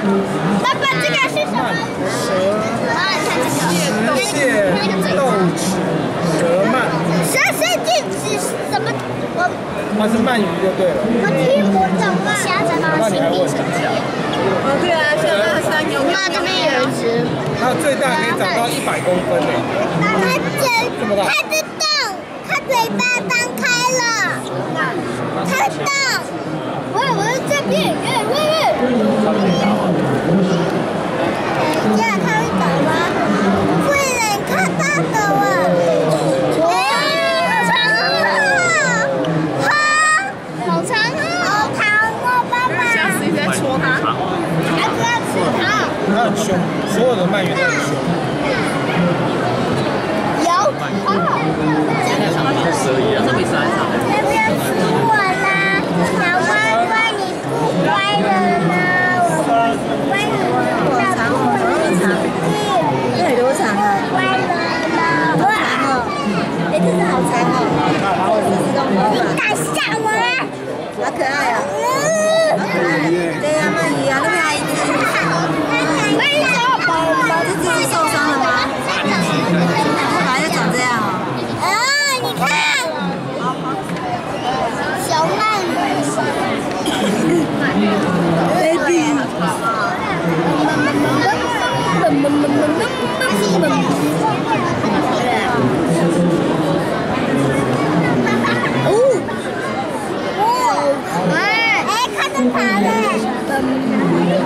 爸爸，这个是什么？ 蛇、 蟹、 豆豉、蛇鳗。 蛇是什么？ 它是鳗鱼就对了。 我听不懂啊。虾子吗？ 那你还问？ 哦，对啊，像那个山牛。 那这边有一只。 它最大可以长到100公分呢。这么大。 它的洞，它嘴巴张开了。它的洞。喂，我在这边。喂。等一下，它会走吗？会的，你看它走了。好长哦，爸爸。 下次你再戳它。 还不要吃它。 它很凶，所有的鳗鱼都很凶。 有。 蛇一样，这比蛇还长。 要不要吃我啦？小乖乖，你不乖的呢？我不乖的呢。 这有多长啊？ 乖的呢。 好长哦！哎，这是好长哦。 你敢吓我啊？ 好可爱啊！好可爱。对呀，鳗鱼啊，那边还有一只。 为什么？ 这只是受伤了吗？后来就长这样哦。 啊，你看，小鳗鱼。 Baby。 哎，看着爬嘞。